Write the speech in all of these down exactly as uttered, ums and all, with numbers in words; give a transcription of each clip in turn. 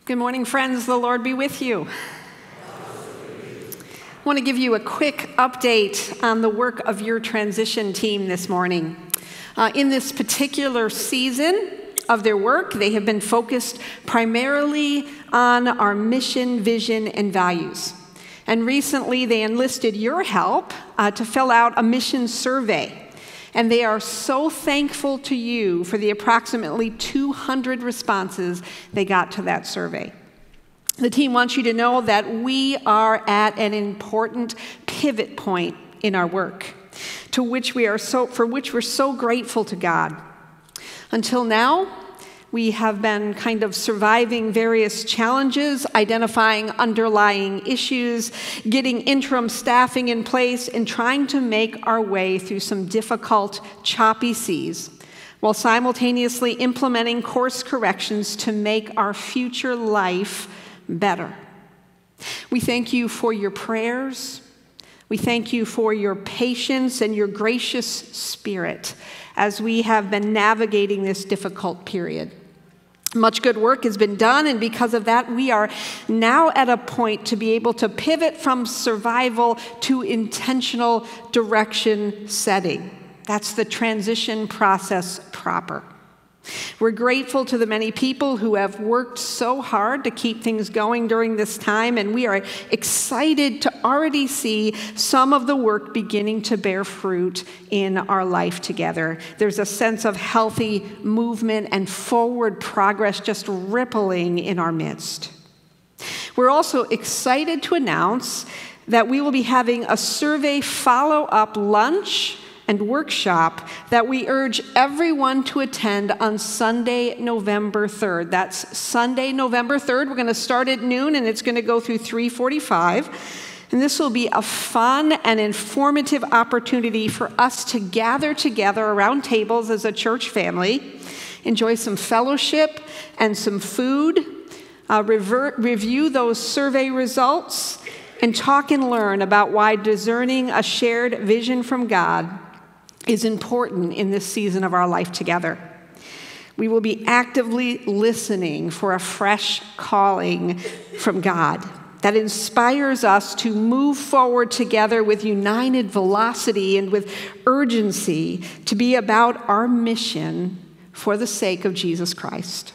Good morning, friends. The Lord be with you. I want to give you a quick update on the work of your transition team this morning. Uh, in this particular season of their work, they have been focused primarily on our mission, vision, and values. And recently, they enlisted your help uh, to fill out a mission survey. And they are so thankful to you for the approximately two hundred responses they got to that survey. The team wants you to know that we are at an important pivot point in our work, to which we are so, for which we're so grateful to God. Until now, we have been kind of surviving various challenges, identifying underlying issues, getting interim staffing in place, and trying to make our way through some difficult, choppy seas, while simultaneously implementing course corrections to make our future life better. We thank you for your prayers. We thank you for your patience and your gracious spirit as we have been navigating this difficult period. Much good work has been done, and because of that, we are now at a point to be able to pivot from survival to intentional direction setting. That's the transition process proper. We're grateful to the many people who have worked so hard to keep things going during this time, and we are excited to already see some of the work beginning to bear fruit in our life together. There's a sense of healthy movement and forward progress just rippling in our midst. We're also excited to announce that we will be having a survey follow-up lunch and workshop that we urge everyone to attend on Sunday, November third. That's Sunday, November third. We're going to start at noon, and it's going to go through three forty-five. And this will be a fun and informative opportunity for us to gather together around tables as a church family, enjoy some fellowship and some food, uh, revert, review those survey results, and talk and learn about why discerning a shared vision from God is important in this season of our life together. We will be actively listening for a fresh calling from God that inspires us to move forward together with united velocity and with urgency to be about our mission for the sake of Jesus Christ.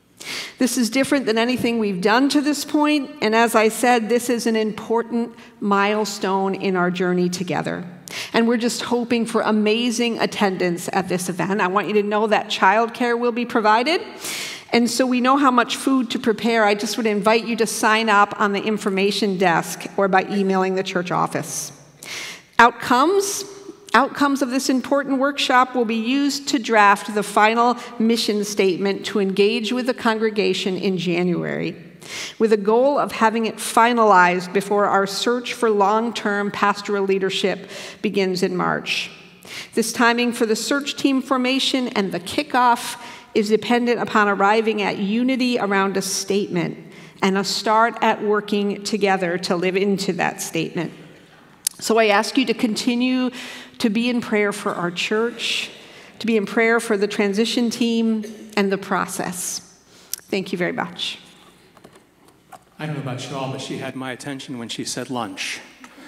This is different than anything we've done to this point, and as I said, this is an important milestone in our journey together. And we're just hoping for amazing attendance at this event. I want you to know that childcare will be provided. And so we know how much food to prepare. I just would invite you to sign up on the information desk or by emailing the church office. Outcomes. Outcomes of this important workshop will be used to draft the final mission statement to engage with the congregation in January, with a goal of having it finalized before our search for long-term pastoral leadership begins in March. This timing for the search team formation and the kickoff is dependent upon arriving at unity around a statement and a start at working together to live into that statement. So I ask you to continue to be in prayer for our church, to be in prayer for the transition team and the process. Thank you very much. I don't know about you all, but she had my attention when she said lunch.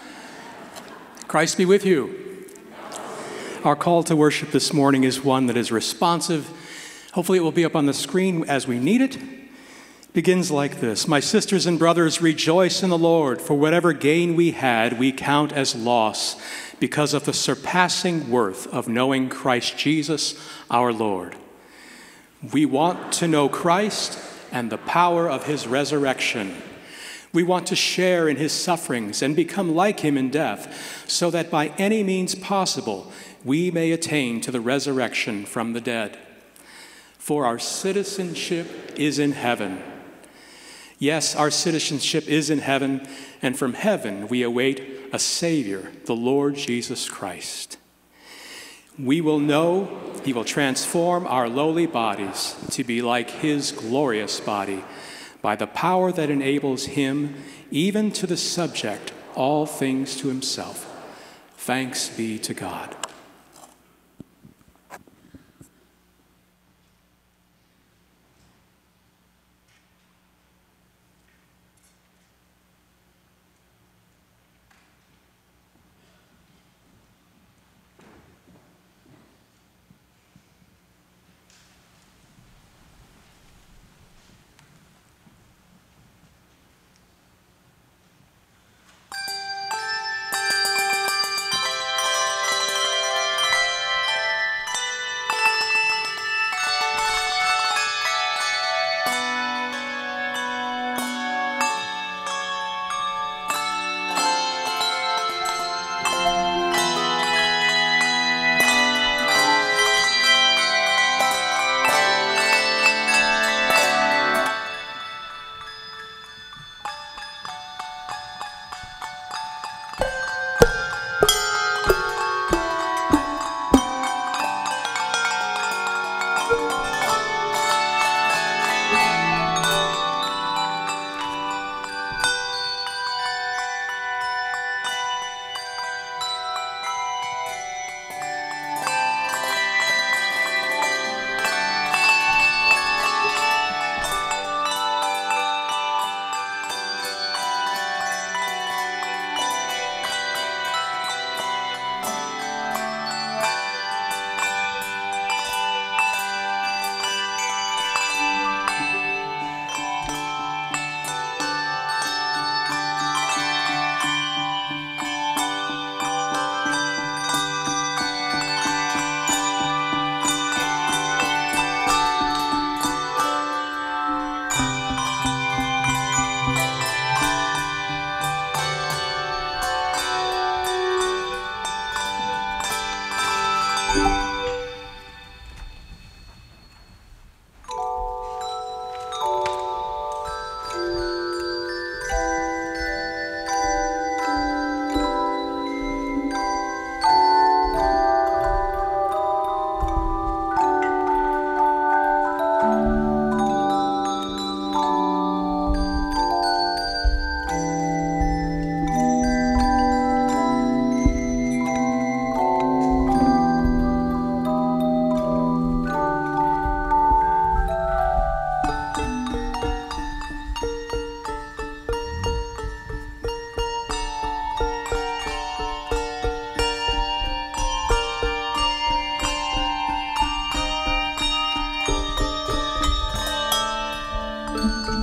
Christ be with you. Our call to worship this morning is one that is responsive. Hopefully it will be up on the screen as we need it. It begins like this. My sisters and brothers, rejoice in the Lord, for whatever gain we had, we count as loss because of the surpassing worth of knowing Christ Jesus, our Lord. We want to know Christ and the power of his resurrection. We want to share in his sufferings and become like him in death, so that by any means possible we may attain to the resurrection from the dead. For our citizenship is in heaven. Yes, our citizenship is in heaven, and from heaven we await a Savior, the Lord Jesus Christ. We will know he will transform our lowly bodies to be like his glorious body by the power that enables him even to the subject all things to himself. Thanks be to God.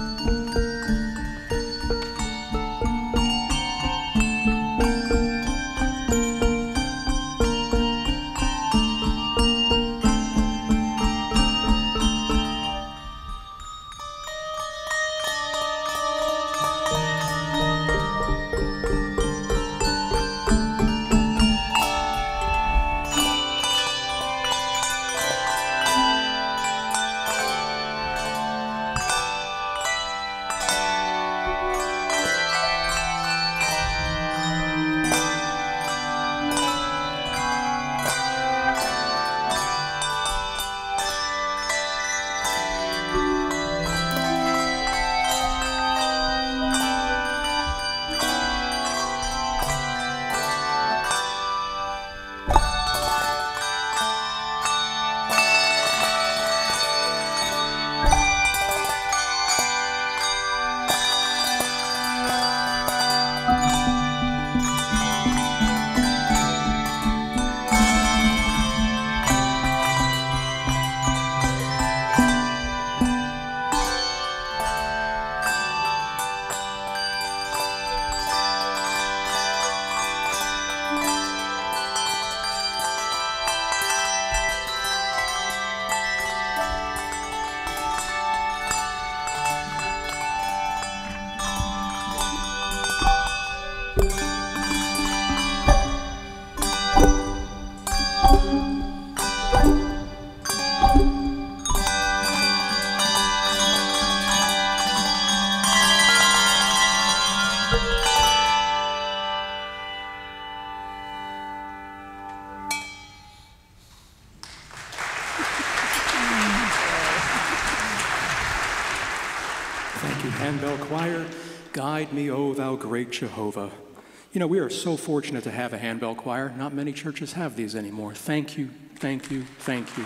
Handbell Choir, Guide Me, O Thou Great Jehovah. You know, we are so fortunate to have a handbell choir. Not many churches have these anymore. Thank you, thank you, thank you.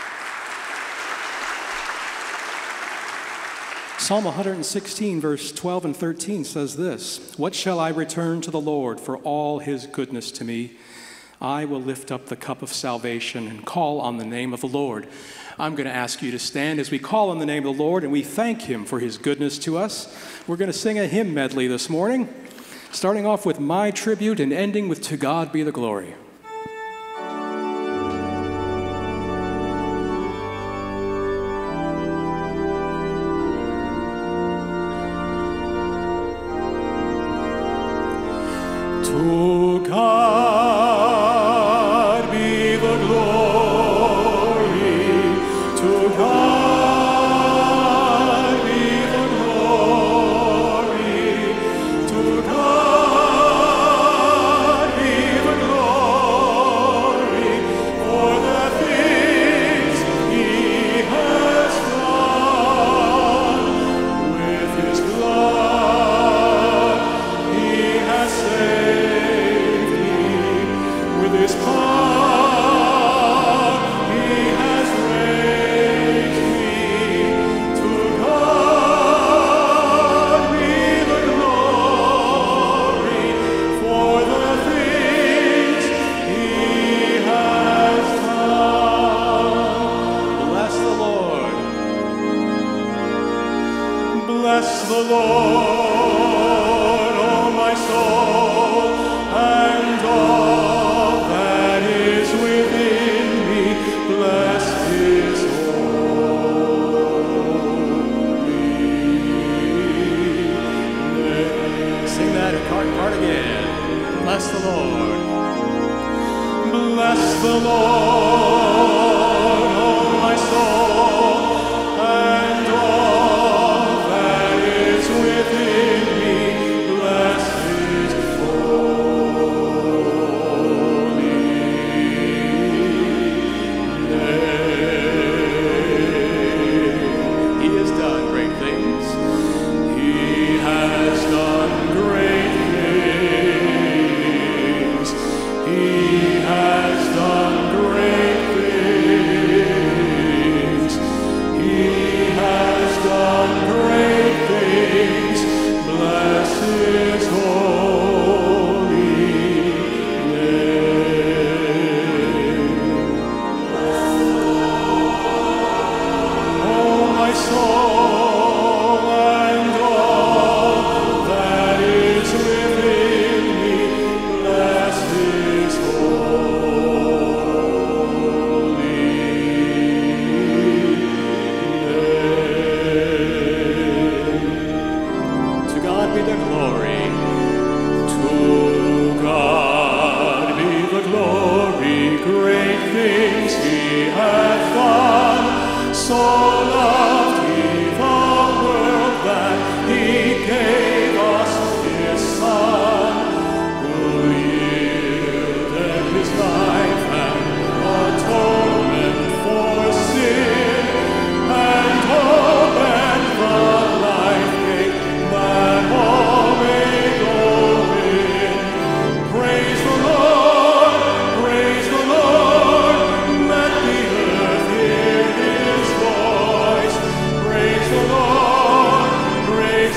Psalm one sixteen, verse twelve and thirteen says this, "What shall I return to the Lord for all his goodness to me? I will lift up the cup of salvation and call on the name of the Lord." I'm going to ask you to stand as we call on the name of the Lord and we thank him for his goodness to us. We're going to sing a hymn medley this morning, starting off with My Tribute and ending with To God Be the Glory. To God be the glory, to God be the glory, to God be the glory, for the things he has done. With his blood he has saved me, with his power he has raised me. To God be the glory for the things he has done. Bless the Lord. Bless the Lord, O my soul, and all that is within me. Bless his holy name. Sing that part, part again. Bless the Lord. Bless the Lord, O my soul, and all that is within me. Bless his holy name. He has done great things. He has done great things. He has done great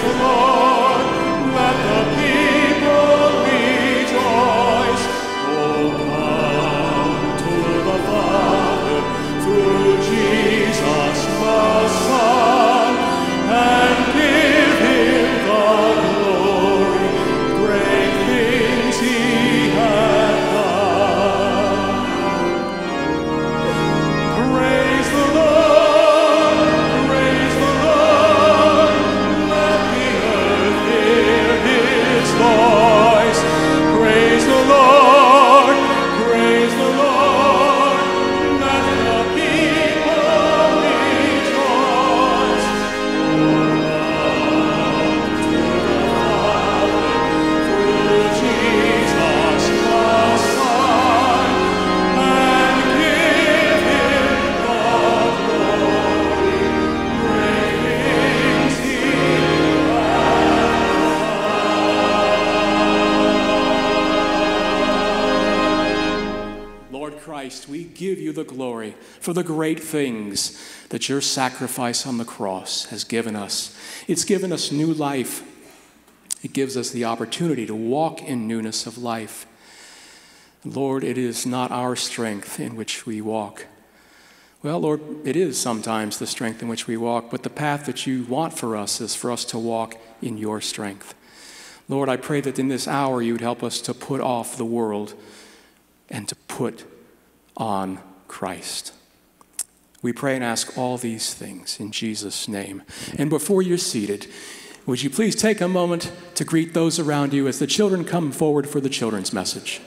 Christ, we give you the glory for the great things that your sacrifice on the cross has given us. It's given us new life. It gives us the opportunity to walk in newness of life. Lord, it is not our strength in which we walk. Well, Lord, it is sometimes the strength in which we walk, but the path that you want for us is for us to walk in your strength. Lord, I pray that in this hour you would help us to put off the world and to put on Christ. We pray and ask all these things in Jesus' name. And before you're seated, would you please take a moment to greet those around you as the children come forward for the children's message.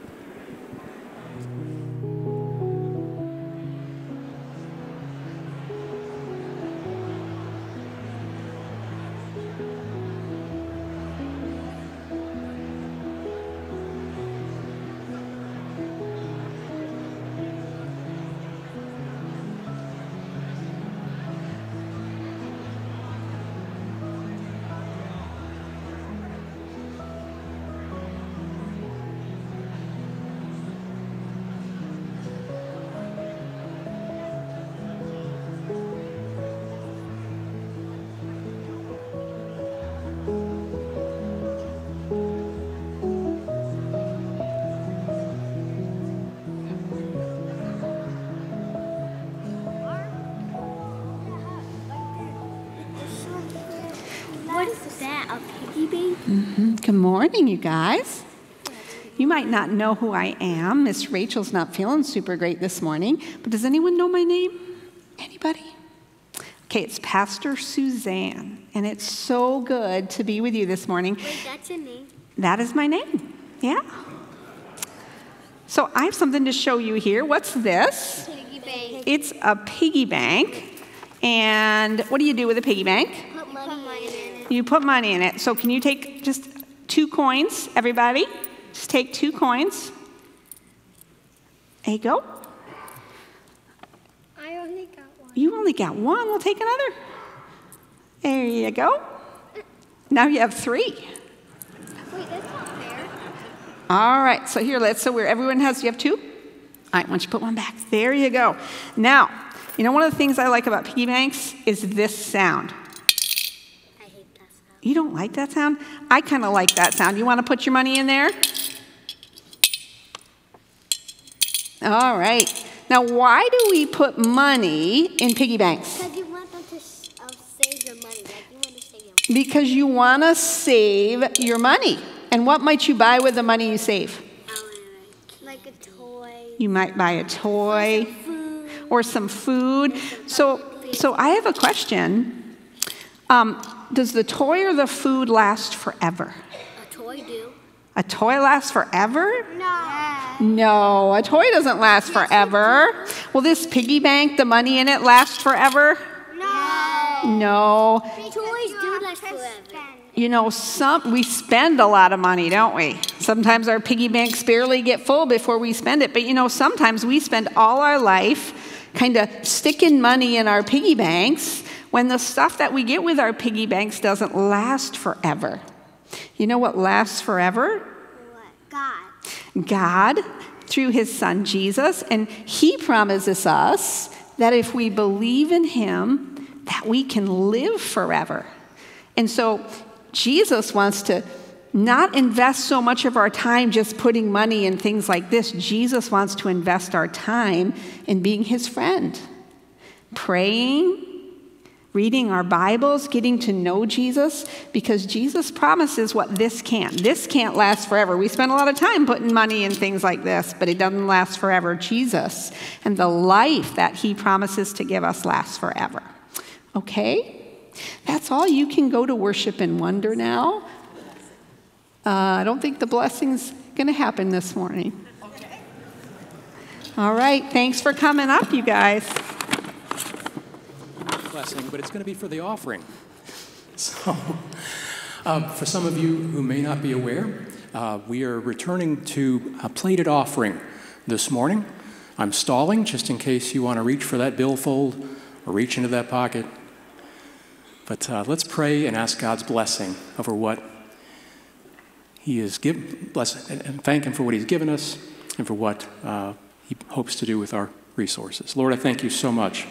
Mm-hmm. Good morning, you guys. You might not know who I am. Miss Rachel's not feeling super great this morning, but does anyone know my name? Anybody? Okay, it's Pastor Suzanne, and it's so good to be with you this morning. Wait, that's your name? That is my name, yeah. So I have something to show you here. What's this? Piggy bank. It's a piggy bank, and what do you do with a piggy bank? Put money in it. You put money in it. So can you take just two coins, everybody? Just take two coins. There you go. I only got one. You only got one. We'll take another. There you go. Now you have three. Wait, that's not fair. All right. So here, let's, so where everyone has, you have two? All right, why don't you put one back? There you go. Now, you know, one of the things I like about piggy banks is this sound. You don't like that sound? I kind of like that sound. You want to put your money in there? All right. Now, why do we put money in piggy banks? Because you want them to uh, save your money. Like you want to save your money. Because you want to save your money. And what might you buy with the money you save? Like a toy. You might buy a toy or some or food. some food. So, so I have a question. Um, Does the toy or the food last forever? A toy do. A toy lasts forever? No. No, a toy doesn't last forever. Will this piggy bank, the money in it, last forever? No. No. Toys do last forever. You know, some we spend a lot of money, don't we? Sometimes our piggy banks barely get full before we spend it. But you know, sometimes we spend all our life kind of sticking money in our piggy banks when the stuff that we get with our piggy banks doesn't last forever. You know what lasts forever? What? God. God, through his son Jesus, and he promises us that if we believe in him, that we can live forever. And so Jesus wants to not invest so much of our time just putting money in things like this. Jesus wants to invest our time in being his friend, praying, reading our Bibles, getting to know Jesus, because Jesus promises what this can't. This can't last forever. We spend a lot of time putting money in things like this, but it doesn't last forever. Jesus and the life that he promises to give us lasts forever. Okay? That's all. You can go to worship and wonder now. Uh, I don't think the blessing's going to happen this morning. Okay. All right. Thanks for coming up, you guys. Blessing, but it's going to be for the offering. So, um, for some of you who may not be aware, uh, we are returning to a plated offering this morning. I'm stalling just in case you want to reach for that billfold or reach into that pocket. But uh, let's pray and ask God's blessing over what he is given, bless and, and thank him for what he's given us and for what uh, he hopes to do with our resources. Lord, I thank you so much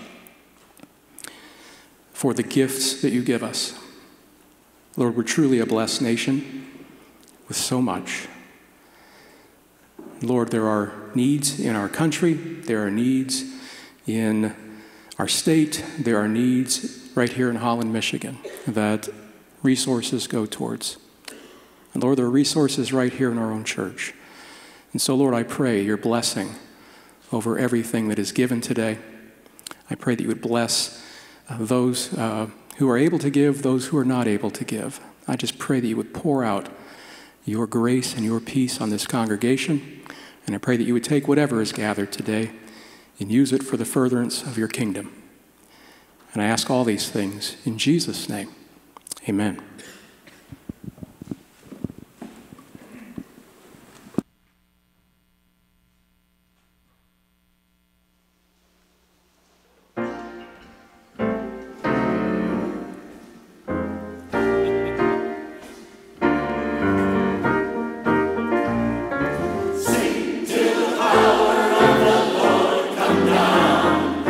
for the gifts that you give us. Lord, we're truly a blessed nation with so much. Lord, there are needs in our country. There are needs in our state. There are needs right here in Holland, Michigan, that resources go towards. And Lord, there are resources right here in our own church. And so, Lord, I pray your blessing over everything that is given today. I pray that you would bless uh, those uh, who are able to give, those who are not able to give. I just pray that you would pour out your grace and your peace on this congregation. And I pray that you would take whatever is gathered today and use it for the furtherance of your kingdom. And I ask all these things in Jesus' name. Amen.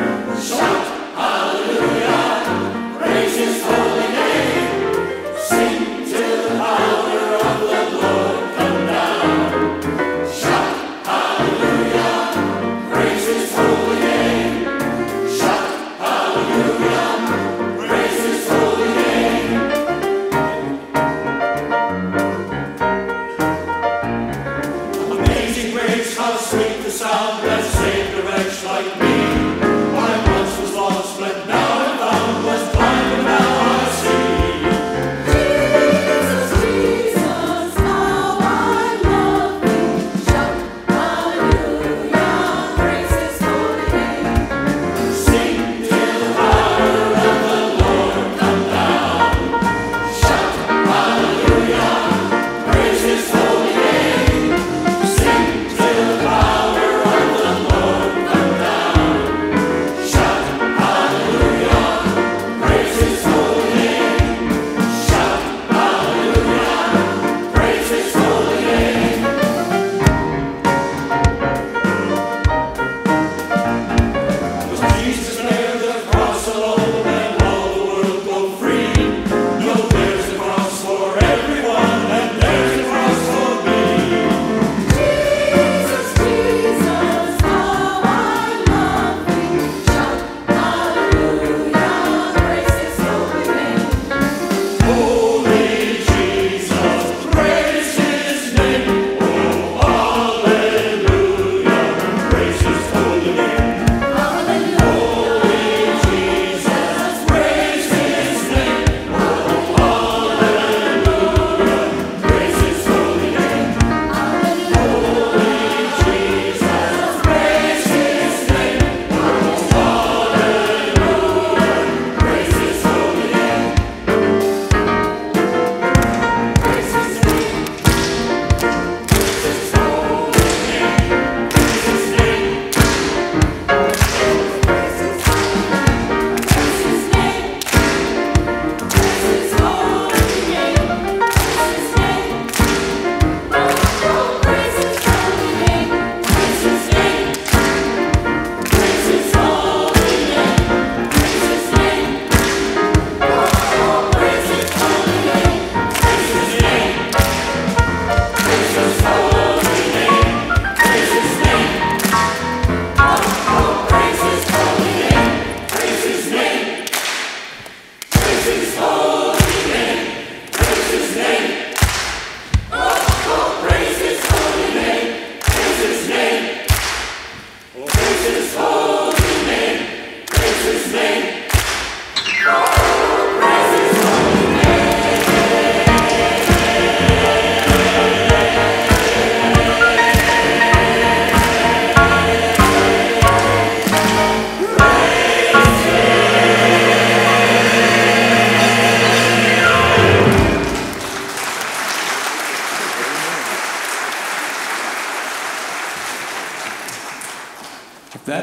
Sing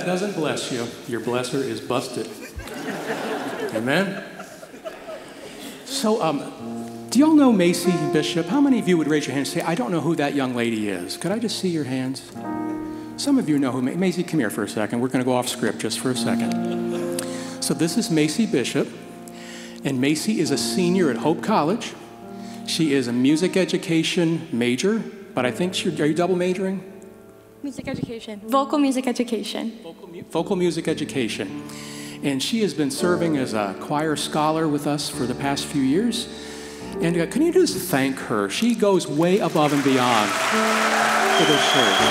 doesn't bless you, your blesser is busted. Amen? So, um, do y'all know Macy Bishop? How many of you would raise your hand and say, I don't know who that young lady is? Could I just see your hands? Some of you know who, Ma- Macy, come here for a second. We're going to go off script just for a second. So this is Macy Bishop, and Macy is a senior at Hope College. She is a music education major, but I think, she, are you double majoring? Music education. Vocal music education. Vocal, mu- vocal music education. And she has been serving as a choir scholar with us for the past few years. And uh, can you just thank her? She goes way above and beyond for this church.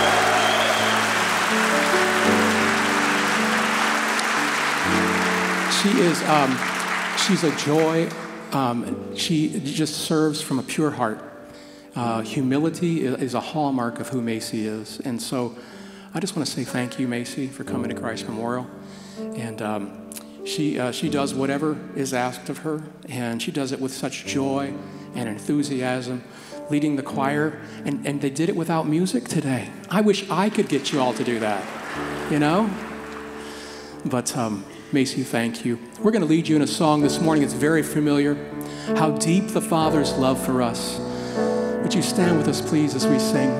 She is, um, she's a joy. Um, she just serves from a pure heart. Uh, humility is a hallmark of who Macy is. And so I just want to say thank you, Macy, for coming to Christ Memorial. And um, she, uh, she does whatever is asked of her, and she does it with such joy and enthusiasm, leading the choir. And, and they did it without music today. I wish I could get you all to do that, you know? But um, Macy, thank you. We're going to lead you in a song this morning. It's very familiar. How deep the Father's love for us. Would you stand with us, please, as we sing?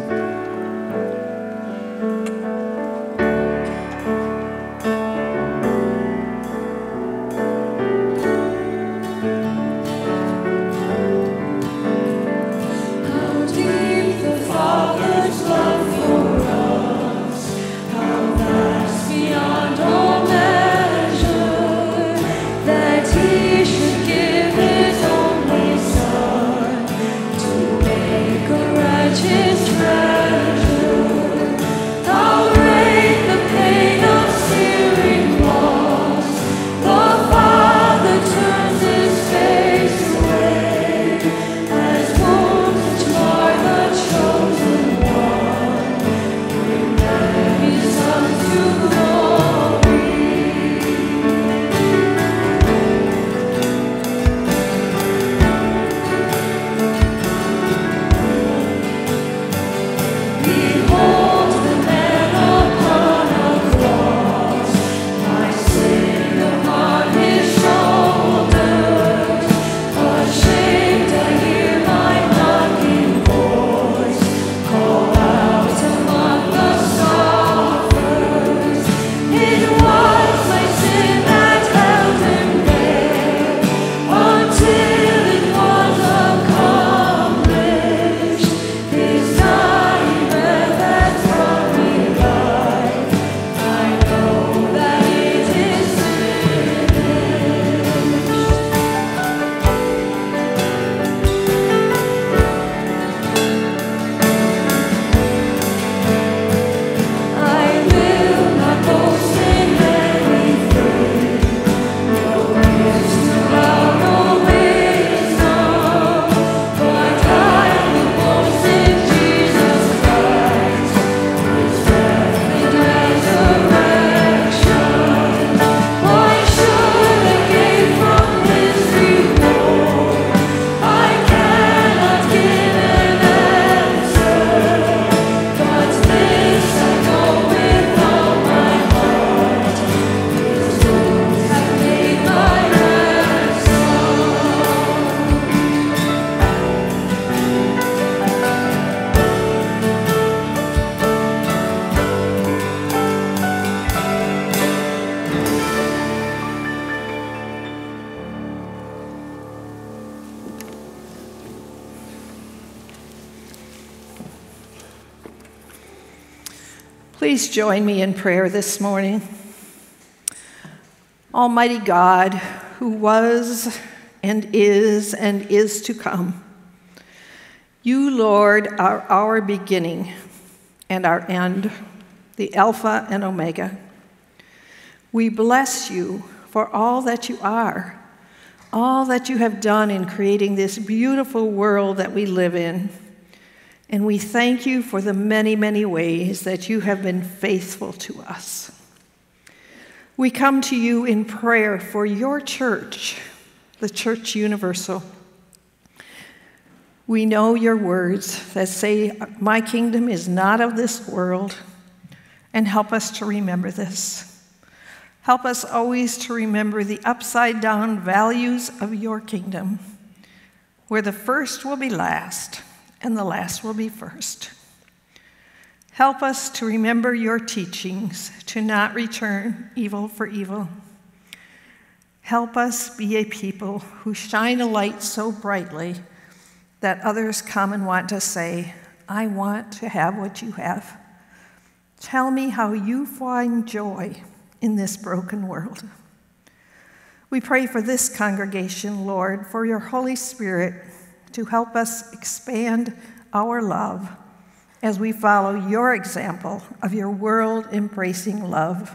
How deep the Father's love for us, how vast beyond all measure, that He should give His only Son to make a righteous treasure. How great the pain of searing loss, the Father turns His face away, as wounds which mar the chosen one, bring back His Son to glory. Behold the man upon a cross, my sin upon His shoulders. Ashamed I hear my mocking voice call out among the scoffers. It was my sin that held Him there, until it was accomplished. His dying breath has brought me life. I know that it is finished. I will not boast in anything, no gifts to bow, no wisdom, but I will boast in Jesus Christ, His death and resurrection. Why should I gain from His reward? I cannot give an answer, but this I know with all my heart: His wounds have made my ransom. Please join me in prayer this morning. Almighty God, who was and is and is to come, you, Lord, are our beginning and our end, the Alpha and Omega. We bless you for all that you are, all that you have done in creating this beautiful world that we live in. And we thank you for the many, many ways that you have been faithful to us. We come to you in prayer for your church, the Church Universal. We know your words that say, my kingdom is not of this world, and help us to remember this. Help us always to remember the upside-down values of your kingdom, where the first will be last and the last will be first. Help us to remember your teachings, to not return evil for evil. Help us be a people who shine a light so brightly that others come and want to say, I want to have what you have. Tell me how you find joy in this broken world. We pray for this congregation, Lord, for your Holy Spirit to help us expand our love as we follow your example of your world-embracing love.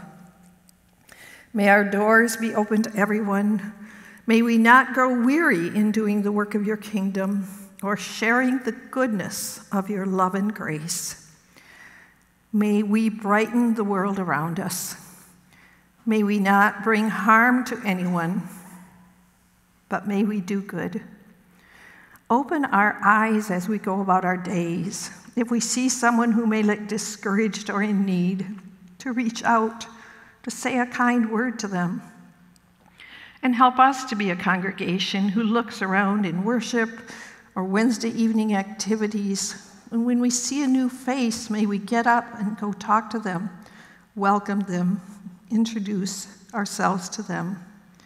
May our doors be open to everyone. May we not grow weary in doing the work of your kingdom or sharing the goodness of your love and grace. May we brighten the world around us. May we not bring harm to anyone, but may we do good. Open our eyes as we go about our days. If we see someone who may look discouraged or in need, to reach out, to say a kind word to them. And help us to be a congregation who looks around in worship or Wednesday evening activities. And when we see a new face, may we get up and go talk to them, welcome them, introduce ourselves to them.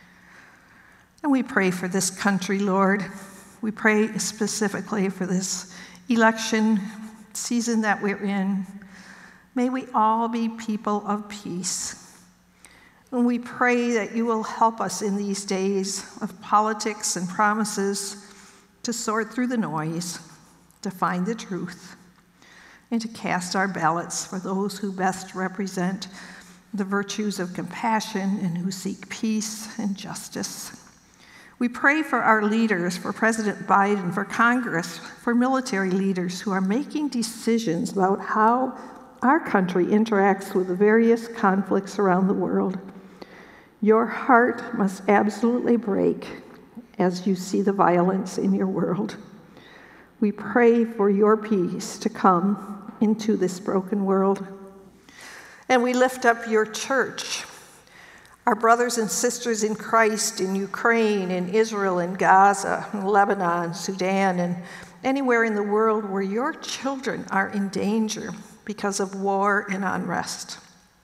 And we pray for this country, Lord. We pray specifically for this election season that we're in. May we all be people of peace. And we pray that you will help us in these days of politics and promises to sort through the noise, to find the truth, and to cast our ballots for those who best represent the virtues of compassion and who seek peace and justice. We pray for our leaders, for President Biden, for Congress, for military leaders who are making decisions about how our country interacts with the various conflicts around the world. Your heart must absolutely break as you see the violence in your world. We pray for your peace to come into this broken world. And we lift up your church, our brothers and sisters in Christ in Ukraine, in Israel, in Gaza, in Lebanon, Sudan, and anywhere in the world where your children are in danger because of war and unrest.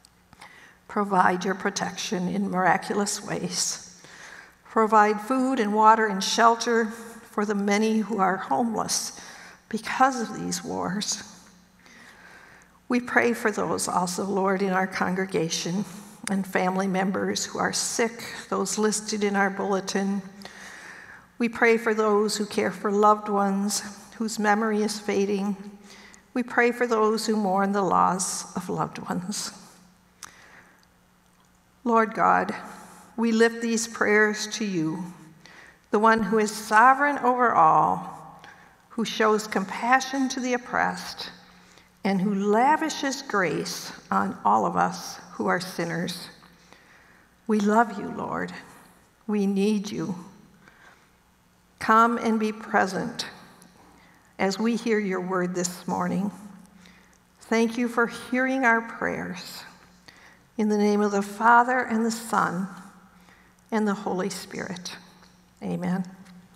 Provide your protection in miraculous ways. Provide food and water and shelter for the many who are homeless because of these wars. We pray for those also, Lord, in our congregation and family members who are sick, those listed in our bulletin. We pray for those who care for loved ones whose memory is fading. We pray for those who mourn the loss of loved ones. Lord God, we lift these prayers to you, the one who is sovereign over all, who shows compassion to the oppressed, and who lavishes grace on all of us who are sinners. We love you, Lord. We need you. Come and be present as we hear your word this morning. Thank you for hearing our prayers. In the name of the Father, and the Son, and the Holy Spirit. Amen.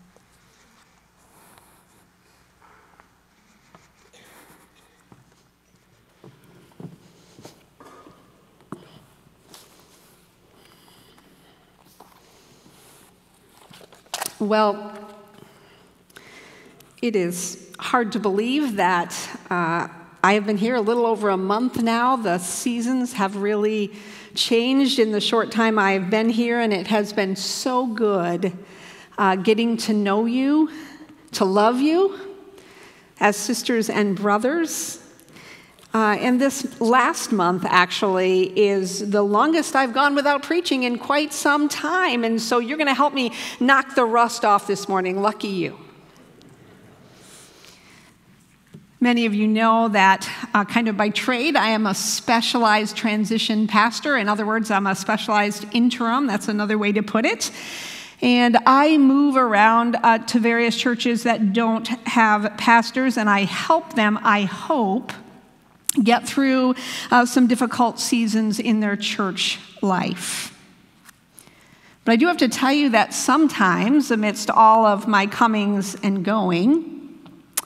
Well, it is hard to believe that uh, I have been here a little over a month now. The seasons have really changed in the short time I've been here, and it has been so good uh, getting to know you, to love you as sisters and brothers. Uh, and this last month, actually, is the longest I've gone without preaching in quite some time. And so you're going to help me knock the rust off this morning. Lucky you. Many of you know that uh, kind of by trade, I am a specialized transition pastor. In other words, I'm a specialized interim. That's another way to put it. And I move around uh, to various churches that don't have pastors, and I help them, I hope, get through uh, some difficult seasons in their church life. But I do have to tell you that sometimes, amidst all of my comings and going,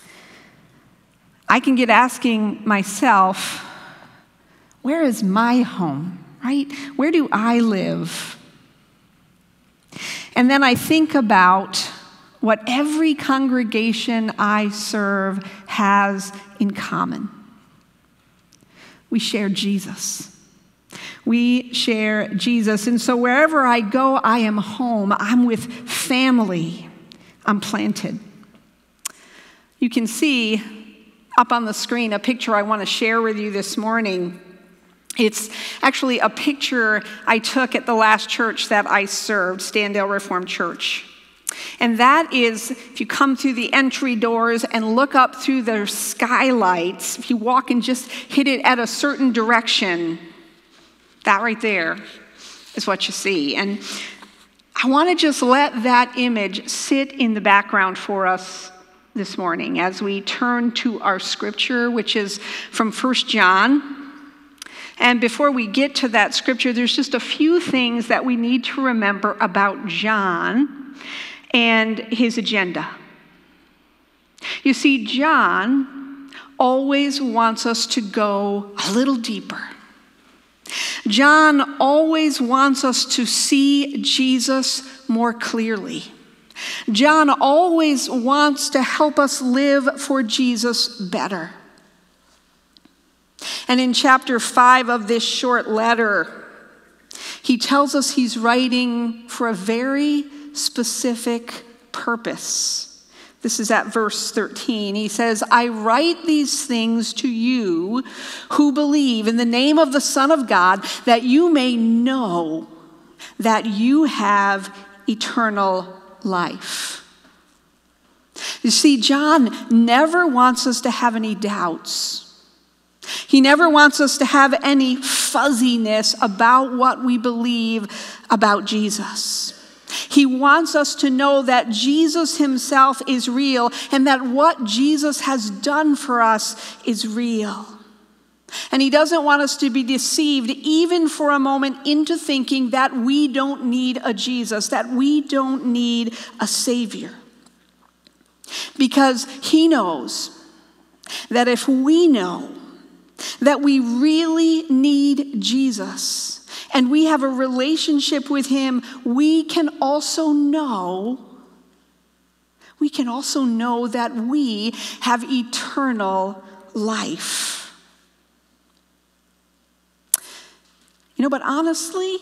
I can get asking myself, where is my home, right? Where do I live? And then I think about what every congregation I serve has in common. We share Jesus. We share Jesus. And so wherever I go, I am home. I'm with family. I'm planted. You can see up on the screen a picture I want to share with you this morning. It's actually a picture I took at the last church that I served, Standale Reformed Church. And that is, if you come through the entry doors and look up through their skylights, if you walk and just hit it at a certain direction, that right there is what you see. And I want to just let that image sit in the background for us this morning as we turn to our scripture, which is from First John. And before we get to that scripture, there's just a few things that we need to remember about John and his agenda. You see, John always wants us to go a little deeper. John always wants us to see Jesus more clearly. John always wants to help us live for Jesus better. And in chapter five of this short letter, he tells us he's writing for a very specific purpose. This is at verse thirteen. He says, I write these things to you who believe in the name of the Son of God, that you may know that you have eternal life. You see, John never wants us to have any doubts. He never wants us to have any fuzziness about what we believe about Jesus. He wants us to know that Jesus himself is real and that what Jesus has done for us is real. And he doesn't want us to be deceived even for a moment into thinking that we don't need a Jesus, that we don't need a Savior. Because he knows that if we know that we really need Jesus and we have a relationship with him, we can also know, we can also know that we have eternal life. You know, but honestly,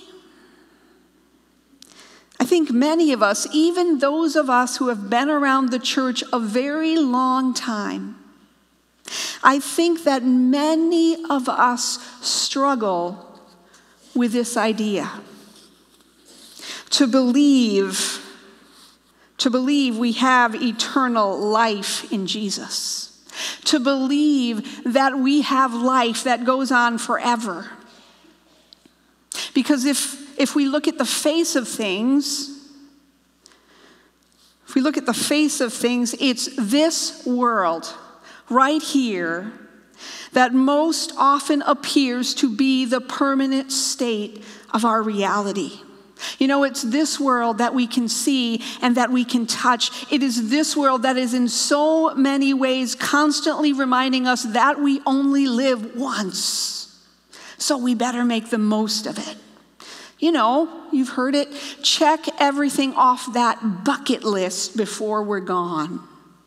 I think many of us, even those of us who have been around the church a very long time, I think that many of us struggle with this idea. To believe, to believe we have eternal life in Jesus. To believe that we have life that goes on forever. Because if, if we look at the face of things, if we look at the face of things, it's this world right here that most often appears to be the permanent state of our reality. You know, it's this world that we can see and that we can touch. It is this world that is in so many ways constantly reminding us that we only live once. So we better make the most of it. You know, you've heard it. Check everything off that bucket list before we're gone.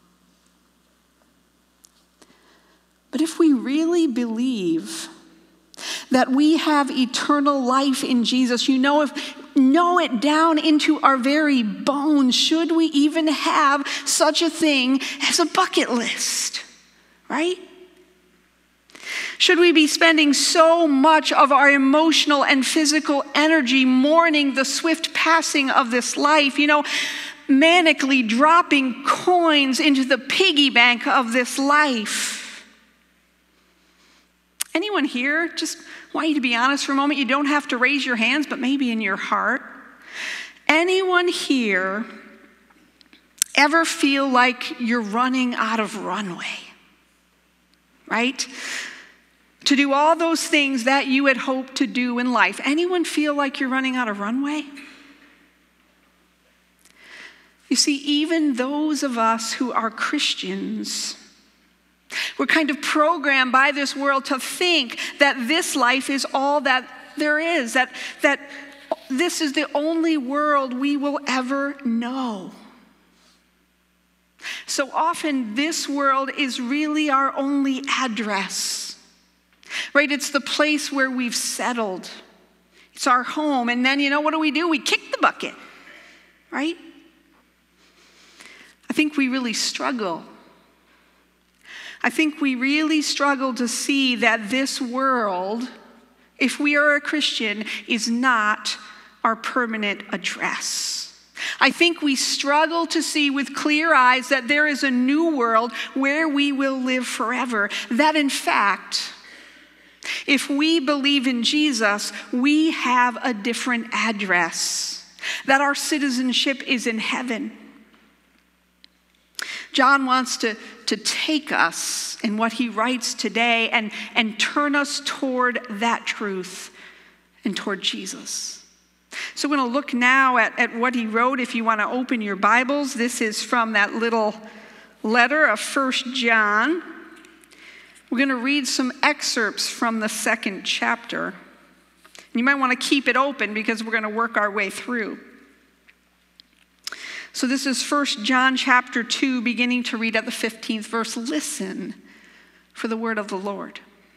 But if we really believe that we have eternal life in Jesus, you know, if know it down into our very bones, should we even have such a thing as a bucket list, right? Should we be spending so much of our emotional and physical energy mourning the swift passing of this life, you know, manically dropping coins into the piggy bank of this life? Anyone here, just want you to be honest for a moment. You don't have to raise your hands, but maybe in your heart. Anyone here ever feel like you're running out of runway? Right? to do all those things that you had hoped to do in life. Anyone feel like you're running out of runway? You see, even those of us who are Christians, we're kind of programmed by this world to think that this life is all that there is, that, that this is the only world we will ever know. So often, this world is really our only address, right? It's the place where we've settled. It's our home. And then, you know, what do we do? We kick the bucket, right? I think we really struggle. I think we really struggle to see that this world, if we are a Christian, is not our permanent address. I think we struggle to see with clear eyes that there is a new world where we will live forever. That in fact, if we believe in Jesus, we have a different address, that our citizenship is in heaven. John wants to, to take us in what he writes today and, and turn us toward that truth and toward Jesus. So we're going to look now at, at what he wrote. If you want to open your Bibles, this is from that little letter of First John. We're going to read some excerpts from the second chapter. You might want to keep it open because we're going to work our way through. So this is First John chapter two, beginning to read at the fifteenth verse. Listen for the word of the Lord.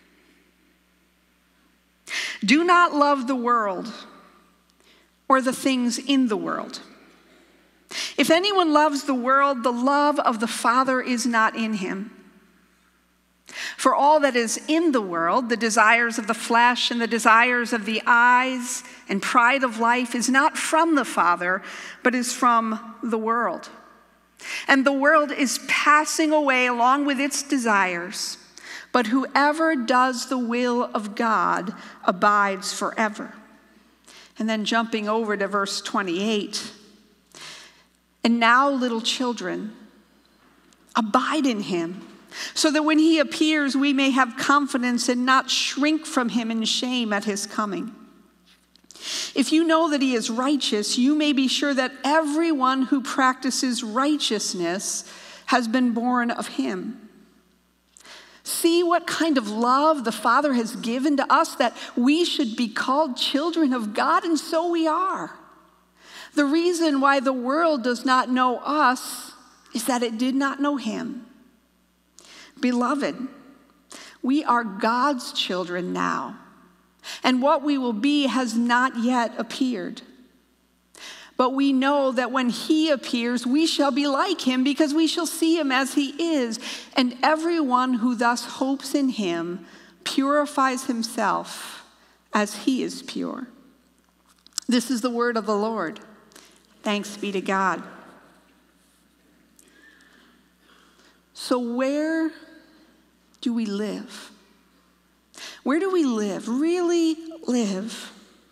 Do not love the world or the things in the world. If anyone loves the world, the love of the Father is not in him. For all that is in the world, the desires of the flesh and the desires of the eyes and pride of life, is not from the Father, but is from the world. And the world is passing away along with its desires, but whoever does the will of God abides forever. And then jumping over to verse twenty-eight. And now, little children, abide in him, so that when he appears, we may have confidence and not shrink from him in shame at his coming. If you know that he is righteous, you may be sure that everyone who practices righteousness has been born of him. See what kind of love the Father has given to us, that we should be called children of God, and so we are. The reason why the world does not know us is that it did not know him. Beloved, we are God's children now, and what we will be has not yet appeared. But we know that when he appears, we shall be like him, because we shall see him as he is. And everyone who thus hopes in him purifies himself as he is pure. This is the word of the Lord. Thanks be to God. So where do we live? Where do we live? Really live?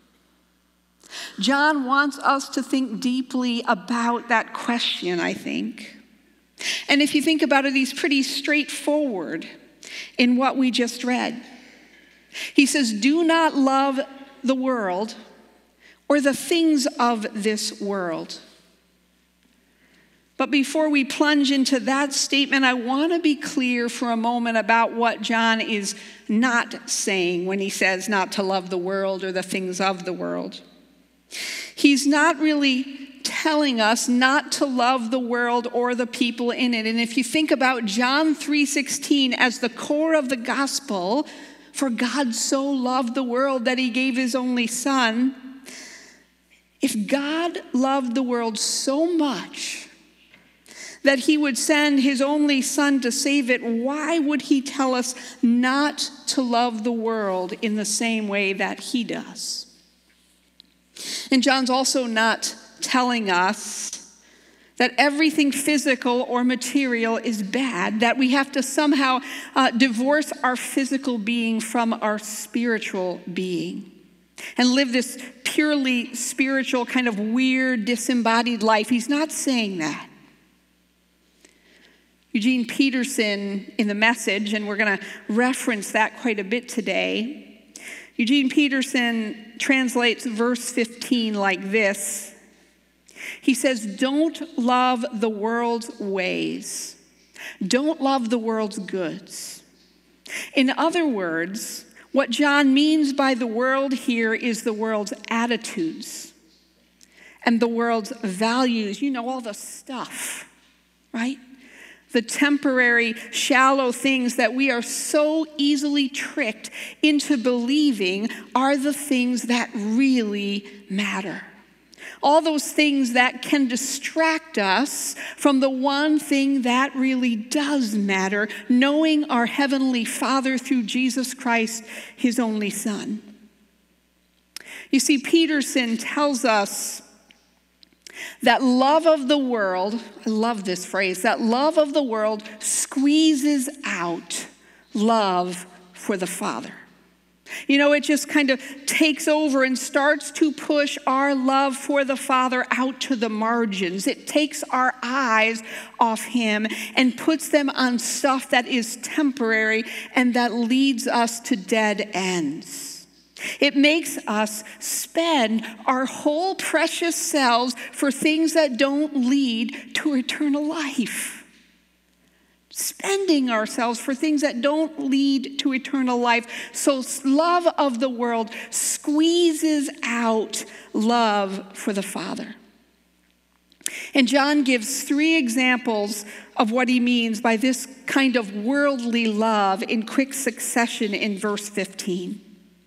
John wants us to think deeply about that question, I think. And if you think about it, he's pretty straightforward in what we just read. He says, do not love the world or the things of this world. But before we plunge into that statement, I want to be clear for a moment about what John is not saying when he says not to love the world or the things of the world. He's not really telling us not to love the world or the people in it. And if you think about John three sixteen as the core of the gospel, for God so loved the world that he gave his only son. If God loved the world so much that he would send his only son to save it, why would he tell us not to love the world in the same way that he does? And John's also not telling us that everything physical or material is bad, that we have to somehow uh, divorce our physical being from our spiritual being and live this purely spiritual kind of weird, disembodied life. He's not saying that. Eugene Peterson in the Message, and we're going to reference that quite a bit today. Eugene Peterson translates verse fifteen like this. He says, "Don't love the world's ways. Don't love the world's goods." In other words, what John means by the world here is the world's attitudes and the world's values. You know, all the stuff, right? The temporary, shallow things that we are so easily tricked into believing are the things that really matter. All those things that can distract us from the one thing that really does matter, knowing our Heavenly Father through Jesus Christ, His only Son. You see, Peterson tells us that love of the world, I love this phrase, that love of the world squeezes out love for the Father. You know, it just kind of takes over and starts to push our love for the Father out to the margins. It takes our eyes off Him and puts them on stuff that is temporary and that leads us to dead ends. It makes us spend our whole precious selves for things that don't lead to eternal life. Spending ourselves for things that don't lead to eternal life. So love of the world squeezes out love for the Father. And John gives three examples of what he means by this kind of worldly love in quick succession in verse fifteen.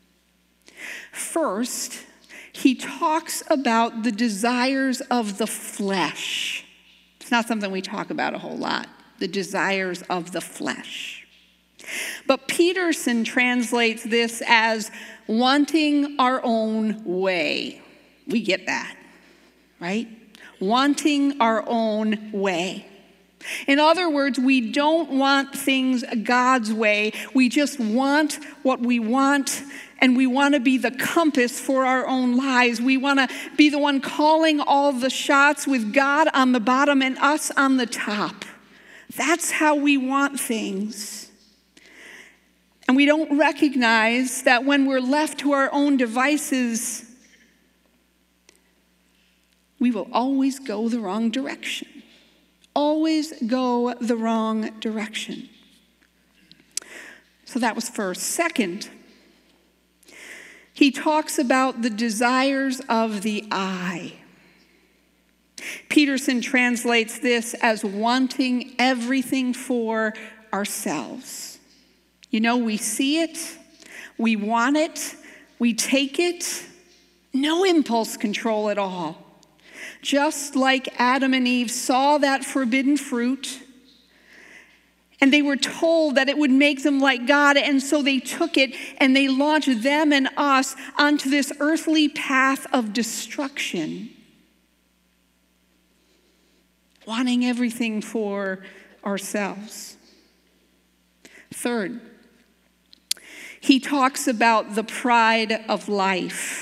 First, he talks about the desires of the flesh. It's not something we talk about a whole lot, the desires of the flesh. But Peterson translates this as wanting our own way. We get that, right? Wanting our own way. In other words, we don't want things God's way. We just want what we want, and we want to be the compass for our own lives. We want to be the one calling all the shots with God on the bottom and us on the top. That's how we want things. And we don't recognize that when we're left to our own devices, we will always go the wrong direction. Always go the wrong direction. So that was first. Second, he talks about the desires of the eye. Peterson translates this as wanting everything for ourselves. You know, we see it, we want it, we take it, no impulse control at all. Just like Adam and Eve saw that forbidden fruit, and they were told that it would make them like God, and so they took it and they launched them and us onto this earthly path of destruction. Wanting everything for ourselves. Third, he talks about the pride of life.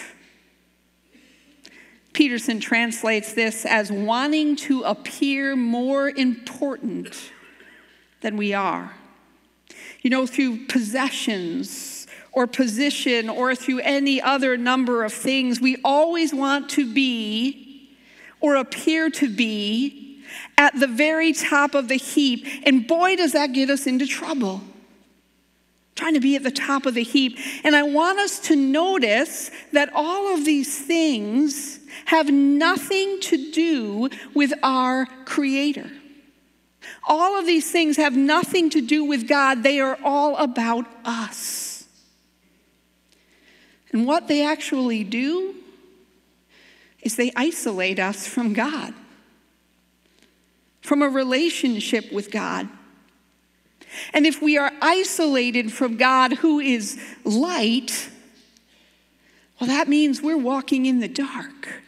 Peterson translates this as wanting to appear more important than we are. You know, through possessions or position or through any other number of things, we always want to be or appear to be at the very top of the heap. And boy, does that get us into trouble. Trying to be at the top of the heap. And I want us to notice that all of these things have nothing to do with our Creator. All of these things have nothing to do with God. They are all about us. And what they actually do is they isolate us from God, from a relationship with God. And if we are isolated from God, who is light, well, that means we're walking in the dark.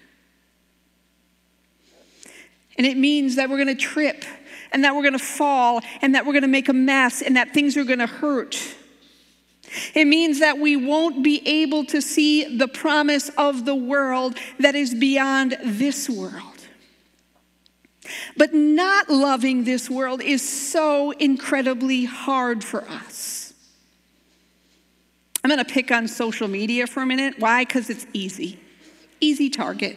And it means that we're going to trip, and that we're going to fall, and that we're going to make a mess, and that things are going to hurt. It means that we won't be able to see the promise of the world that is beyond this world. But not loving this world is so incredibly hard for us. I'm going to pick on social media for a minute. Why? Because it's easy. Easy target.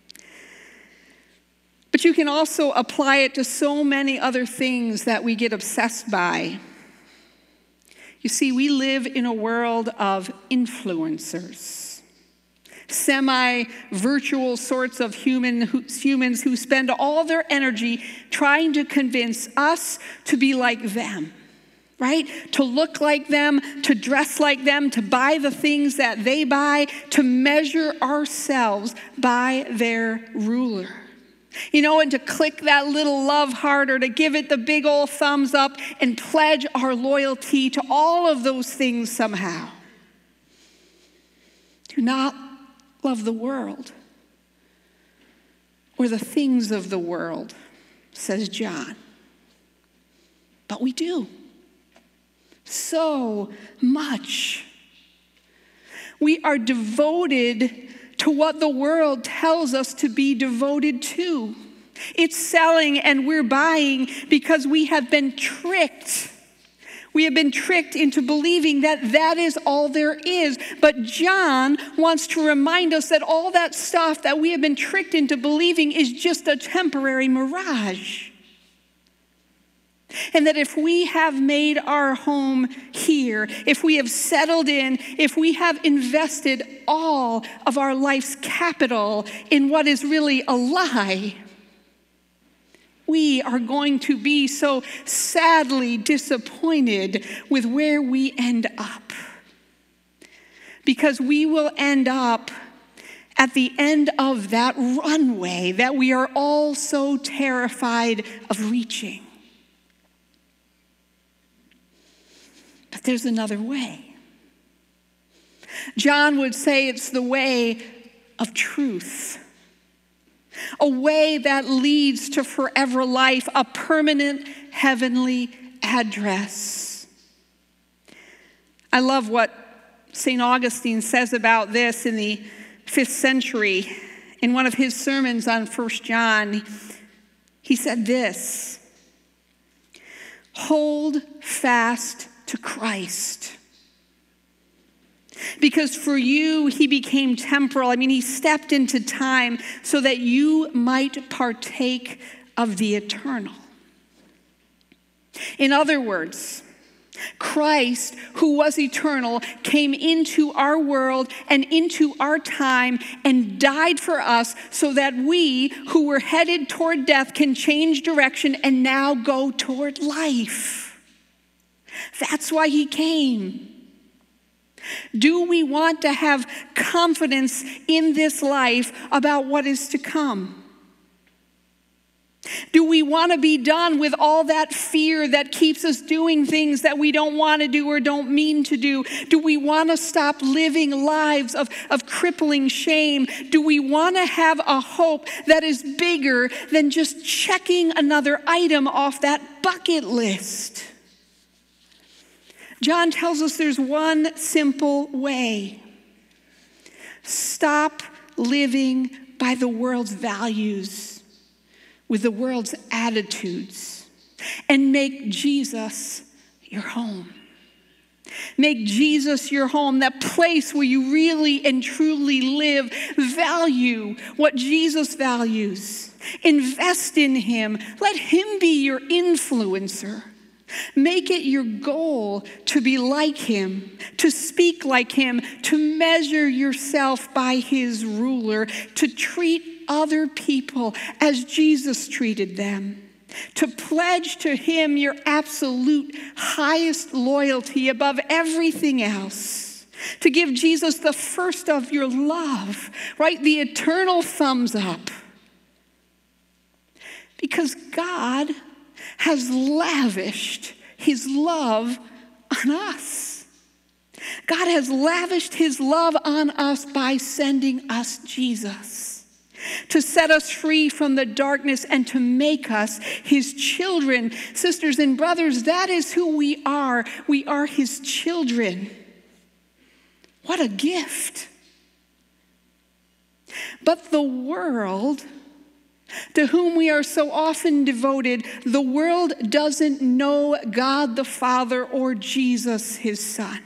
But you can also apply it to so many other things that we get obsessed by. You see, we live in a world of influencers, semi-virtual sorts of human, who, humans who spend all their energy trying to convince us to be like them, right? To look like them, to dress like them, to buy the things that they buy, to measure ourselves by their ruler. You know, and to click that little love heart or to give it the big old thumbs up and pledge our loyalty to all of those things somehow. Do not love the world or the things of the world, says John. But we do. So much. We are devoted to what the world tells us to be devoted to. It's selling and we're buying because we have been tricked. We have been tricked into believing that that is all there is. But John wants to remind us that all that stuff that we have been tricked into believing is just a temporary mirage. And that if we have made our home here, if we have settled in, if we have invested all of our life's capital in what is really a lie, we are going to be so sadly disappointed with where we end up. Because we will end up at the end of that runway that we are all so terrified of reaching. But there's another way. John would say it's the way of truth. A way that leads to forever life, a permanent heavenly address. I love what Saint Augustine says about this in the fifth century. In one of his sermons on First John, he said this: hold fast to Christ. Because for you, he became temporal. I mean, he stepped into time so that you might partake of the eternal. In other words, Christ, who was eternal, came into our world and into our time and died for us so that we, who were headed toward death, can change direction and now go toward life. That's why he came. Do we want to have confidence in this life about what is to come? Do we want to be done with all that fear that keeps us doing things that we don't want to do or don't mean to do? Do we want to stop living lives of, of crippling shame? Do we want to have a hope that is bigger than just checking another item off that bucket list? John tells us there's one simple way. Stop living by the world's values, with the world's attitudes, and make Jesus your home. Make Jesus your home, that place where you really and truly live. Value what Jesus values. Invest in him. Let him be your influencer. Make it your goal to be like him, to speak like him, to measure yourself by his ruler, to treat other people as Jesus treated them, to pledge to him your absolute highest loyalty above everything else, to give Jesus the first of your love, right? The eternal thumbs up. Because God has lavished his love on us. God has lavished his love on us by sending us Jesus to set us free from the darkness and to make us his children. Sisters and brothers, that is who we are. We are his children. What a gift. But the world to whom we are so often devoted, the world doesn't know God the Father or Jesus, his Son.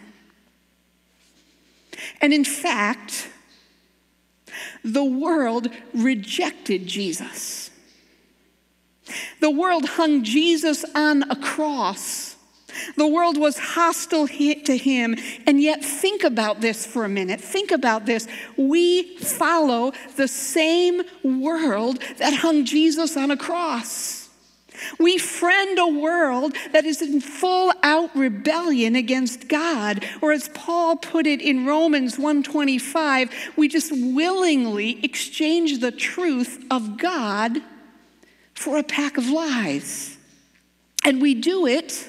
And in fact, the world rejected Jesus. The world hung Jesus on a cross. The world was hostile to him. And yet, think about this for a minute. Think about this. We follow the same world that hung Jesus on a cross. We friend a world that is in full-out rebellion against God. Or as Paul put it in Romans one twenty-five, we just willingly exchange the truth of God for a pack of lies. And we do it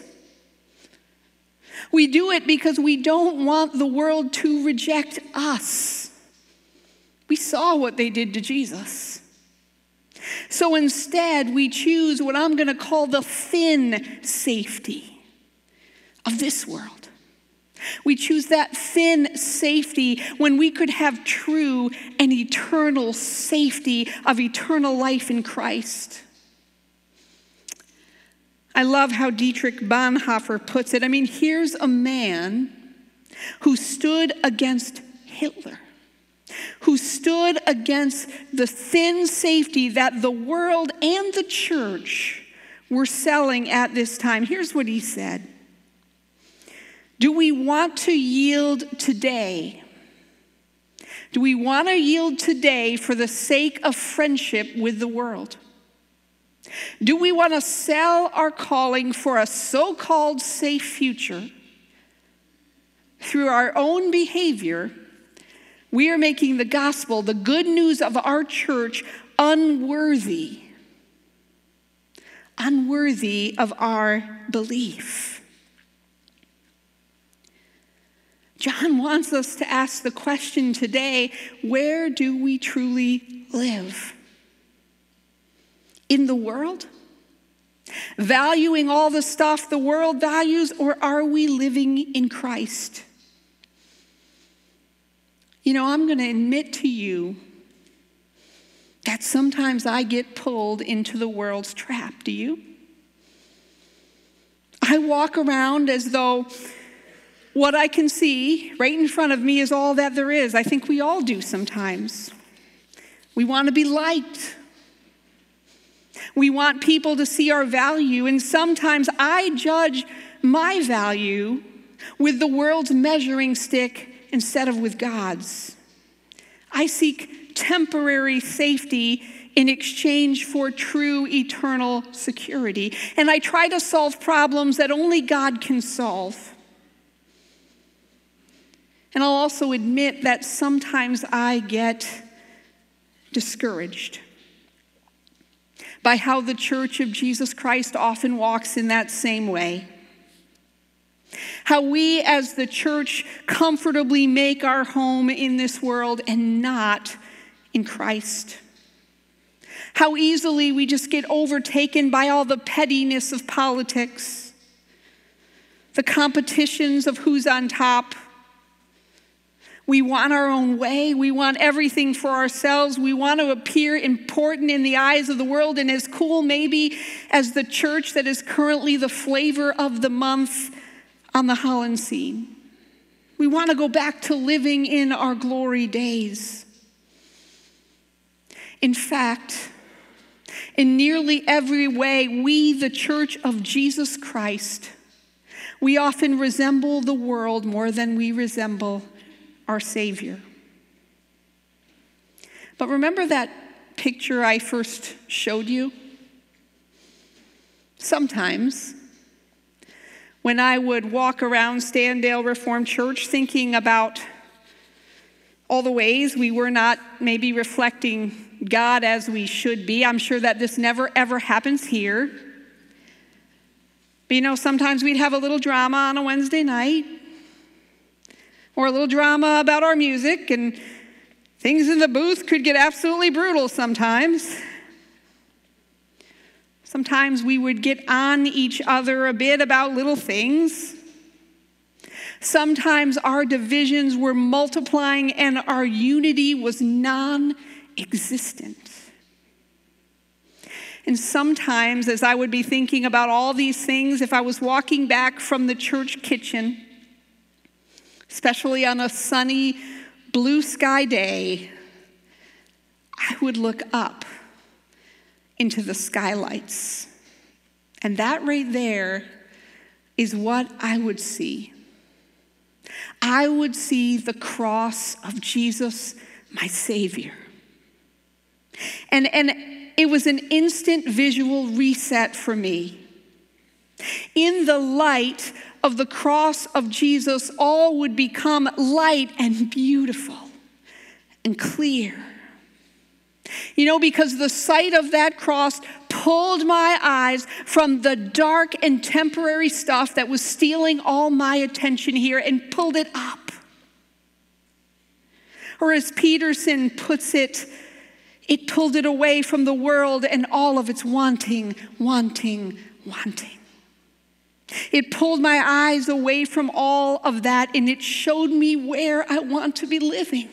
We do it because we don't want the world to reject us. We saw what they did to Jesus. So instead, we choose what I'm going to call the thin safety of this world. We choose that thin safety when we could have true and eternal safety of eternal life in Christ. I love how Dietrich Bonhoeffer puts it. I mean, here's a man who stood against Hitler, who stood against the thin safety that the world and the church were selling at this time. Here's what he said. Do we want to yield today? Do we want to yield today for the sake of friendship with the world? Do we want to sell our calling for a so-called safe future? Through our own behavior, we are making the gospel, the good news of our church, unworthy, unworthy of our belief. John wants us to ask the question today, where do we truly live? In the world? Valuing all the stuff the world values, or are we living in Christ? You know, I'm going to admit to you that sometimes I get pulled into the world's trap. Do you? I walk around as though what I can see right in front of me is all that there is. I think we all do sometimes. We want to be liked. We want people to see our value, and sometimes I judge my value with the world's measuring stick instead of with God's. I seek temporary safety in exchange for true eternal security, and I try to solve problems that only God can solve. And I'll also admit that sometimes I get discouraged by how the Church of Jesus Christ often walks in that same way. How we as the church comfortably make our home in this world and not in Christ. How easily we just get overtaken by all the pettiness of politics, the competitions of who's on top. We want our own way. We want everything for ourselves. We want to appear important in the eyes of the world and as cool maybe as the church that is currently the flavor of the month on the Holland scene. We want to go back to living in our glory days. In fact, in nearly every way, we, the Church of Jesus Christ, we often resemble the world more than we resemble our Savior. But remember that picture I first showed you? Sometimes, when I would walk around Standale Reformed Church thinking about all the ways we were not maybe reflecting God as we should be, I'm sure that this never ever happens here. But you know, sometimes we'd have a little drama on a Wednesday night, or a little drama about our music, and things in the booth could get absolutely brutal sometimes. Sometimes we would get on each other a bit about little things. Sometimes our divisions were multiplying and our unity was non-existent. And sometimes, as I would be thinking about all these things, if I was walking back from the church kitchen, especially on a sunny blue sky day, I would look up into the skylights. And that right there is what I would see. I would see the cross of Jesus, my Savior. And, and it was an instant visual reset for me. In the light of the cross of Jesus, all would become light and beautiful and clear. You know, because the sight of that cross pulled my eyes from the dark and temporary stuff that was stealing all my attention here and pulled it up. Or as Peterson puts it, it pulled it away from the world and all of its wanting, wanting, wanting. It pulled my eyes away from all of that, and it showed me where I want to be living.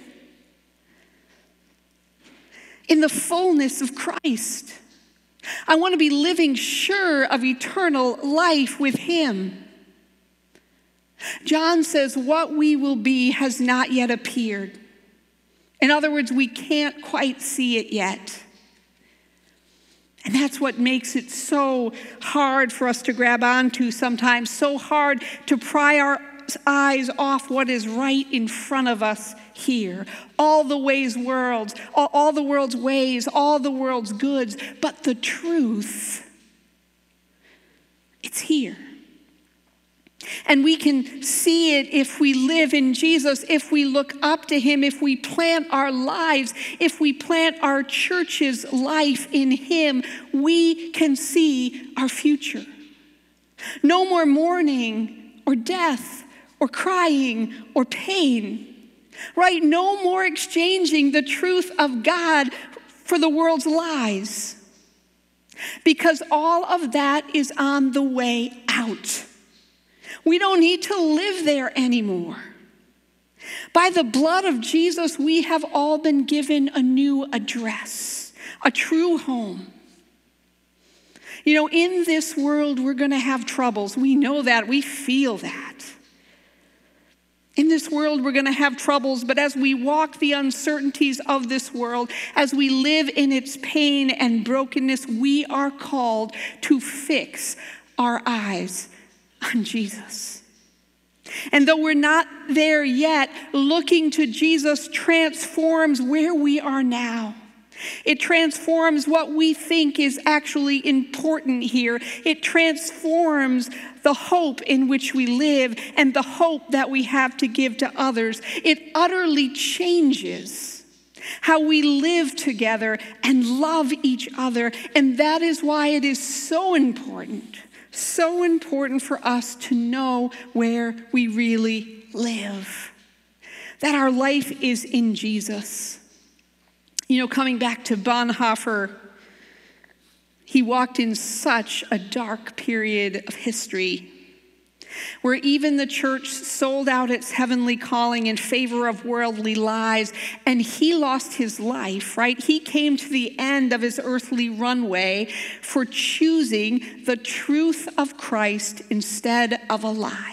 In the fullness of Christ. I want to be living sure of eternal life with him. John says what we will be has not yet appeared. In other words, we can't quite see it yet. And that's what makes it so hard for us to grab onto sometimes, so hard to pry our eyes off what is right in front of us here. All the ways worlds, all, all the world's ways, all the world's goods, but the truth, it's here. And we can see it if we live in Jesus, if we look up to him, if we plant our lives, if we plant our church's life in him, we can see our future. No more mourning or death or crying or pain, right? No more exchanging the truth of God for the world's lies, because all of that is on the way out. We don't need to live there anymore. By the blood of Jesus, we have all been given a new address, a true home. You know, in this world, we're going to have troubles. We know that. We feel that. In this world, we're going to have troubles, but as we walk the uncertainties of this world, as we live in its pain and brokenness, we are called to fix our eyes on Jesus. And though we're not there yet, looking to Jesus transforms where we are now. It transforms what we think is actually important here. It transforms the hope in which we live and the hope that we have to give to others. It utterly changes how we live together and love each other. And that is why it is so important, so important for us to know where we really live. That our life is in Jesus. You know, coming back to Bonhoeffer, he walked in such a dark period of history where even the church sold out its heavenly calling in favor of worldly lies, and he lost his life, right? He came to the end of his earthly runway for choosing the truth of Christ instead of a lie.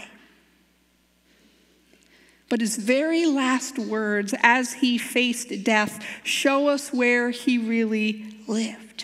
But his very last words as he faced death show us where he really lived.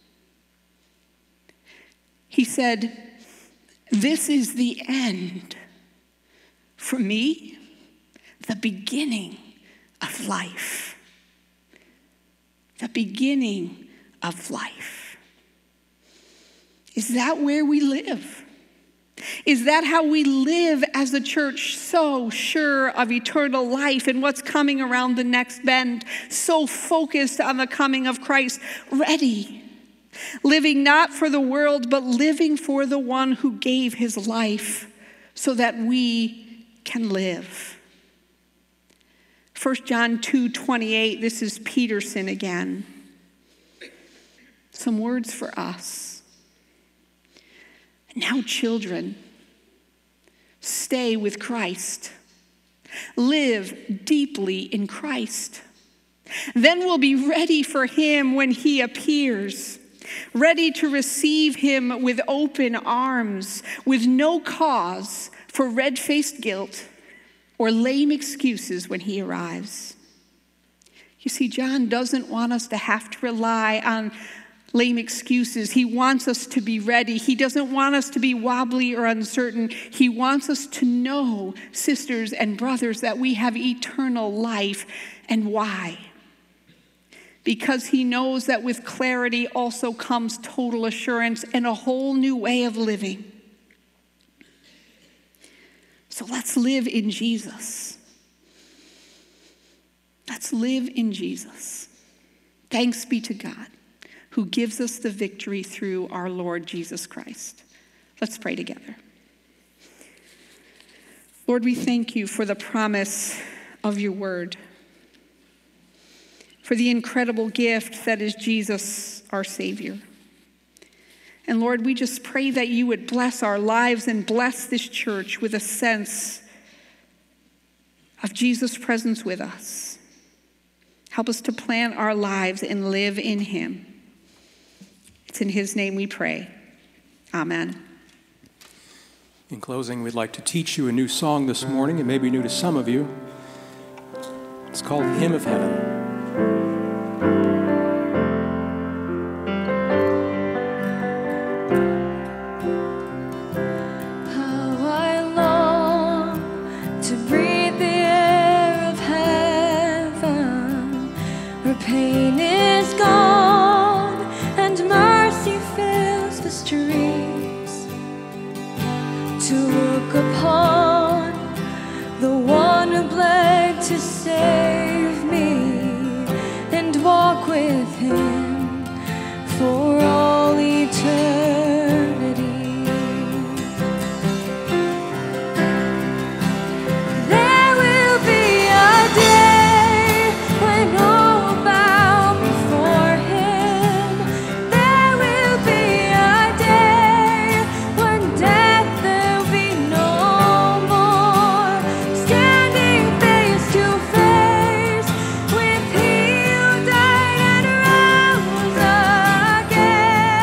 He said, "This is the end. For me, the beginning of life." The beginning of life. Is that where we live? Is that how we live as a church, so sure of eternal life and what's coming around the next bend, so focused on the coming of Christ, ready, living not for the world, but living for the one who gave his life so that we can live? First John two twenty-eight, this is Peterson again. Some words for us. Now, children, stay with Christ. Live deeply in Christ. Then we'll be ready for him when he appears. ready to receive him with open arms, with no cause for red-faced guilt or lame excuses when he arrives. You see, John doesn't want us to have to rely on lame excuses. He wants us to be ready. He doesn't want us to be wobbly or uncertain. He wants us to know, sisters and brothers, that we have eternal life. And why? Because he knows that with clarity also comes total assurance and a whole new way of living. So let's live in Jesus. Let's live in Jesus. Thanks be to God, who gives us the victory through our Lord Jesus Christ. Let's pray together. Lord, we thank you for the promise of your word, for the incredible gift that is Jesus, our Savior. And Lord, we just pray that you would bless our lives and bless this church with a sense of Jesus' presence with us. Help us to plan our lives and live in him. It's in his name we pray. Amen. In closing, we'd like to teach you a new song this morning. It may be new to some of you. It's called Hymn of Heaven. Pain is gone and mercy fills the streets, to look upon the one who bled to save me and walk with him for all eternity. There will be a day when all again.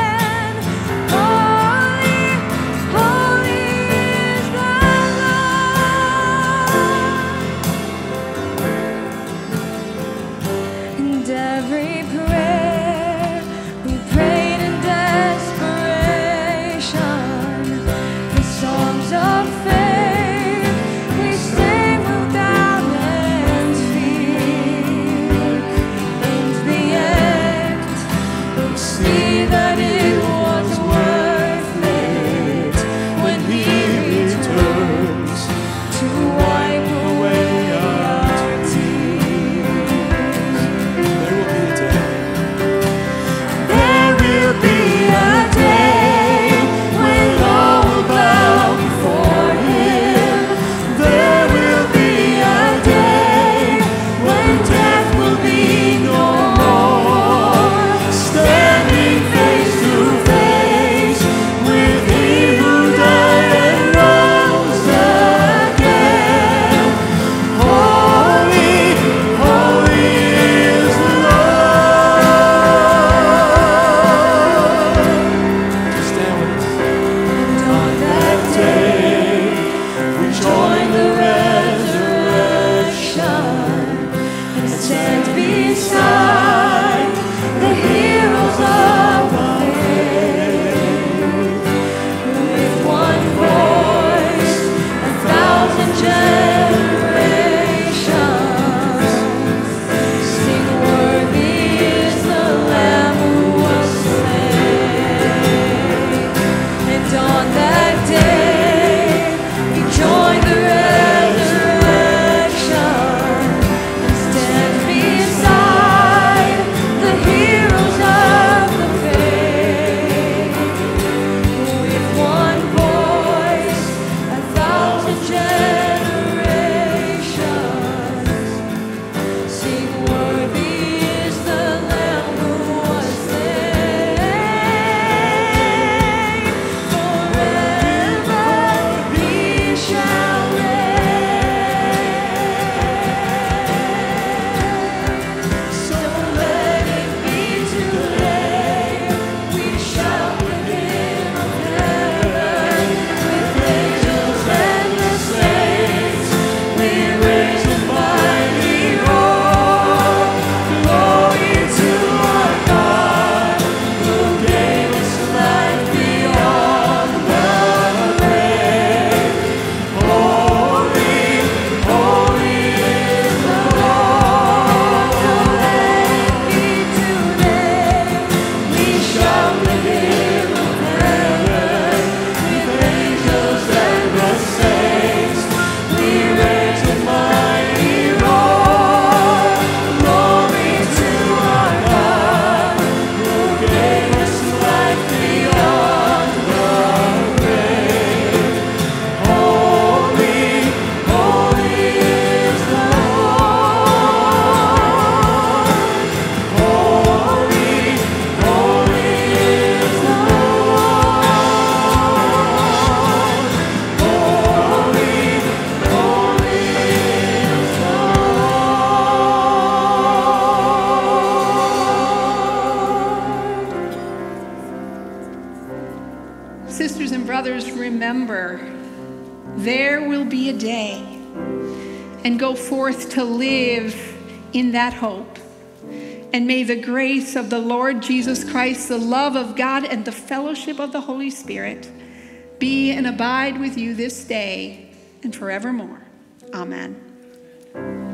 there will be a day, and go forth to live in that hope. And may the grace of the Lord Jesus Christ, the love of God, and the fellowship of the Holy Spirit be and abide with you this day and forevermore. Amen.